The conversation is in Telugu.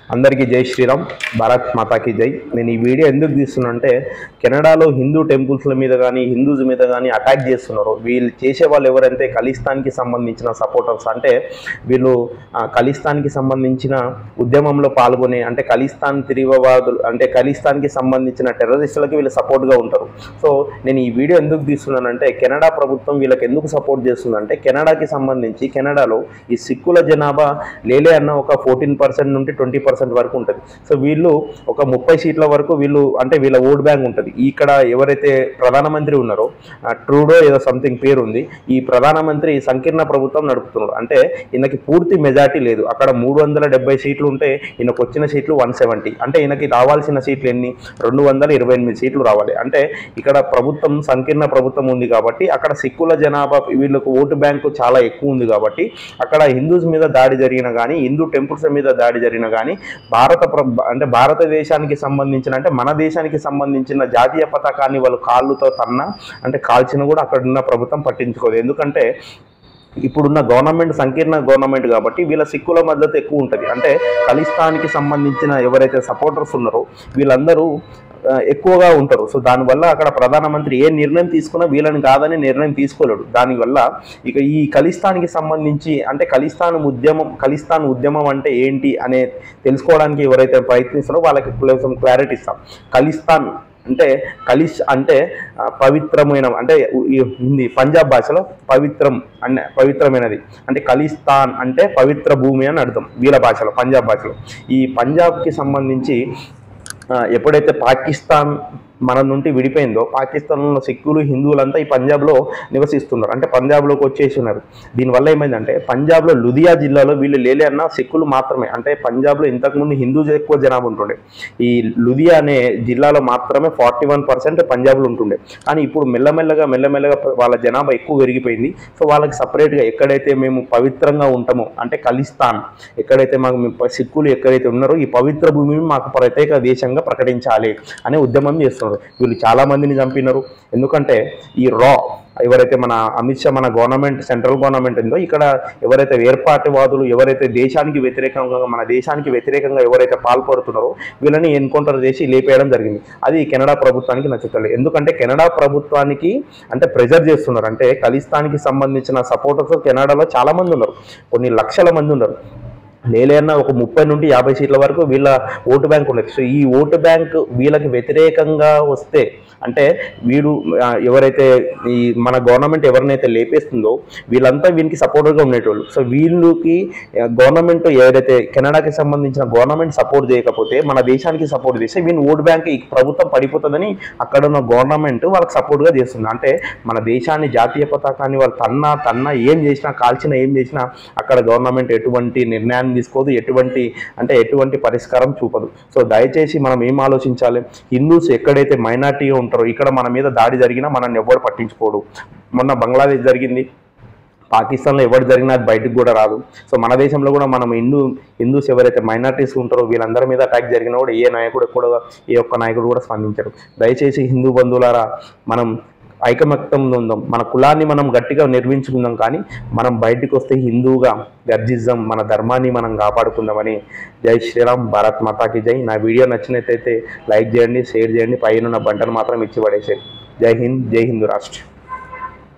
అందరికీ జై శ్రీరామ్, భారత్ మాతాకి జై. నేను ఈ వీడియో ఎందుకు తీస్తున్నానంటే, కెనడాలో హిందూ టెంపుల్స్ల మీద కానీ హిందూస్ మీద కానీ అటాక్ చేస్తున్నారు. వీళ్ళు చేసే వాళ్ళు ఎవరంటే ఖలిస్తాన్కి సంబంధించిన సపోర్టర్స్. అంటే వీళ్ళు ఖలిస్తాన్కి సంబంధించిన ఉద్యమంలో పాల్గొనే, అంటే ఖలిస్తాన్ తీవ్రవాదులు, అంటే ఖలిస్తాన్కి సంబంధించిన టెర్రరిస్టులకి వీళ్ళు సపోర్ట్గా ఉంటారు. సో నేను ఈ వీడియో ఎందుకు తీస్తున్నానంటే, కెనడా ప్రభుత్వం వీళ్ళకి ఎందుకు సపోర్ట్ చేస్తుందంటే, కెనడాకి సంబంధించి కెనడాలో ఈ సిక్కుల జనాభా లేలే అన్న ఒక 14% నుండి 20% వరకు ఉంటుంది. సో వీళ్ళు ఒక 30 సీట్ల వరకు వీళ్ళు, అంటే వీళ్ళ ఓట్ బ్యాంక్ ఉంటుంది. ఇక్కడ ఎవరైతే ప్రధానమంత్రి ఉన్నారో, ట్రూడో ఏదో సంథింగ్ పేరు ఉంది, ఈ ప్రధానమంత్రి సంకీర్ణ ప్రభుత్వం నడుపుతున్నాడు. అంటే ఈయనకి పూర్తి మెజార్టీ లేదు. అక్కడ 370 సీట్లు ఉంటే ఈయనకు వచ్చిన సీట్లు 170. అంటే ఈయనకి రావాల్సిన సీట్లు ఎన్ని? 228 సీట్లు రావాలి. అంటే ఇక్కడ ప్రభుత్వం సంకీర్ణ ప్రభుత్వం ఉంది కాబట్టి అక్కడ సిక్కుల జనాభా, వీళ్ళకు ఓటు బ్యాంకు చాలా ఎక్కువ ఉంది కాబట్టి అక్కడ హిందూస్ మీద దాడి జరిగిన కానీ, హిందూ టెంపుల్స్ మీద దాడి జరిగిన కానీ అంటే భారతదేశానికి సంబంధించిన, అంటే మన దేశానికి సంబంధించిన జాతీయ పతాకాన్ని వాళ్ళు కాళ్ళుతో అంటే కాల్చిన కూడా అక్కడ ఉన్న ప్రభుత్వం పట్టించుకోదు. ఎందుకంటే ఇప్పుడున్న గవర్నమెంట్ సంకీర్ణ గవర్నమెంట్ కాబట్టి వీళ్ళ సిక్కుల మద్దతు ఎక్కువ ఉంటుంది. అంటే ఖలిస్తాన్కి సంబంధించిన ఎవరైతే సపోర్టర్స్ ఉన్నారో వీళ్ళందరూ ఎక్కువగా ఉంటారు. సో దానివల్ల అక్కడ ప్రధానమంత్రి ఏ నిర్ణయం తీసుకున్నా వీళ్ళని కాదని నిర్ణయం తీసుకోలేడు. దానివల్ల ఇక ఈ ఖలిస్తాన్కి సంబంధించి, అంటే ఖలిస్తాన్ ఉద్యమం అంటే ఏంటి అనే తెలుసుకోవడానికి ఎవరైతే ప్రయత్నిస్తారో వాళ్ళకి కొంచెం క్లారిటీ ఇస్తాం. ఖలిస్తాన్ అంటే అంటే పవిత్రమైన, అంటే హిందీ పంజాబ్ భాషలో పవిత్రమైనది. అంటే ఖలిస్తాన్ అంటే పవిత్ర భూమి అని అర్థం వీళ్ళ భాషలో, పంజాబ్ భాషలో. ఈ పంజాబ్కి సంబంధించి ఎప్పుడైతే పాకిస్తాన్ మన నుండి విడిపోయిందో, పాకిస్తాన్లో సిక్కులు హిందువులంతా ఈ పంజాబ్లో నివసిస్తున్నారు. అంటే పంజాబ్లోకి వచ్చేసి ఉన్నారు. దీనివల్ల ఏమైందంటే, పంజాబ్లో లుధియా జిల్లాలో వీళ్ళు లేలే అన్న సిక్కులు మాత్రమే. అంటే పంజాబ్లో ఇంతకుముందు హిందూస్ ఎక్కువ జనాభా ఉంటుండే. ఈ లుధియా అనే జిల్లాలో మాత్రమే 41% పంజాబ్లో ఉంటుండే. కానీ ఇప్పుడు మెల్లమెల్లగా వాళ్ళ జనాభా ఎక్కువ పెరిగిపోయింది. సో వాళ్ళకి సపరేట్గా ఎక్కడైతే మేము పవిత్రంగా ఉంటామో, అంటే ఖలిస్తాన్ ఎక్కడైతే మాకు సిక్కులు ఎక్కడైతే ఉన్నారో ఈ పవిత్ర భూమిని మాకు ప్రత్యేక దేశంగా ప్రకటించాలి అనే ఉద్యమం చేస్తున్నారు. వీళ్ళు చాలా మందిని చంపినారు. ఎందుకంటే ఈ ఎవరైతే మన అమిత్ షా, మన గవర్నమెంట్, సెంట్రల్ గవర్నమెంట్ ఉందో, ఇక్కడ ఎవరైతే వేర్పాటువాదులు, ఎవరైతే మన దేశానికి వ్యతిరేకంగా ఎవరైతే పాల్పడుతున్నారో వీళ్ళని ఎన్కౌంటర్ చేసి లేపేయడం జరిగింది. అది కెనడా ప్రభుత్వానికి నచ్చుతలేదు. ఎందుకంటే కెనడా ప్రభుత్వానికి అంటే ప్రెజర్ చేస్తున్నారు. అంటే ఖలిస్తాన్కి సంబంధించిన సపోర్టర్స్ కెనడాలో చాలా మంది ఉన్నారు, కొన్ని లక్షల మంది ఉన్నారు. లేలేనా ఒక 30 నుండి 50 సీట్ల వరకు వీళ్ళ ఓటు బ్యాంక్ ఉండేది. సో ఈ ఓటు బ్యాంక్ వీళ్ళకి వ్యతిరేకంగా వస్తే, అంటే వీడు ఎవరైతే ఈ మన గవర్నమెంట్ ఎవరినైతే లేపేస్తుందో వీళ్ళంతా వీనికి సపోర్టర్గా ఉండేటోళ్ళు. సో వీళ్ళకి గవర్నమెంట్ ఏదైతే కెనడాకి సంబంధించిన గవర్నమెంట్ సపోర్ట్ చేయకపోతే మన దేశానికి సపోర్ట్ చేస్తే వీని ఓటు బ్యాంక్ ఈ ప్రభుత్వం పడిపోతుందని అక్కడ ఉన్న గవర్నమెంట్ వాళ్ళకి సపోర్ట్గా చేస్తుంది. అంటే మన దేశాన్ని, జాతీయ పతాకాన్ని వాళ్ళు తన్నా ఏం చేసినా, కాల్చినా, ఏం చేసినా అక్కడ గవర్నమెంట్ ఎటువంటి నిర్ణయాన్ని తీసుకోదు, ఎటువంటి పరిష్కారం చూపదు. సో దయచేసి మనం ఏం ఆలోచించాలి, హిందూస్ ఎక్కడైతే మైనారిటీగా ఉంటారో ఇక్కడ మన మీద దాడి జరిగినా మనల్ని ఎవరు పట్టించుకోడు. మొన్న బంగ్లాదేశ్ జరిగింది, పాకిస్తాన్లో ఎవరు జరిగినా అది బయటకు కూడా రాదు. సో మన దేశంలో కూడా మనం హిందూస్ ఎవరైతే మైనారిటీస్ ఉంటారో వీళ్ళందరి మీద అటాక్ జరిగినా కూడా ఏ ఒక్క నాయకుడు కూడా స్పందించరు. దయచేసి హిందూ బంధువులారా, మనం ఐకమత్యంలో ఉందాం, మన కులాన్ని మనం గట్టిగా నిర్మించుకుందాం. కానీ మనం బయటికి వస్తే హిందూగా గర్జిద్దాం, మన ధర్మాన్ని మనం కాపాడుకుందామని. జై శ్రీరామ్, భారత్ మాతాకి జై. నా వీడియో నచ్చినట్లయితే లైక్ చేయండి, షేర్ చేయండి, పైన బటన్ మాత్రం ఇచ్చి పడేసేయండి. జై హింద్, జై హిందూ రాష్ట్ర.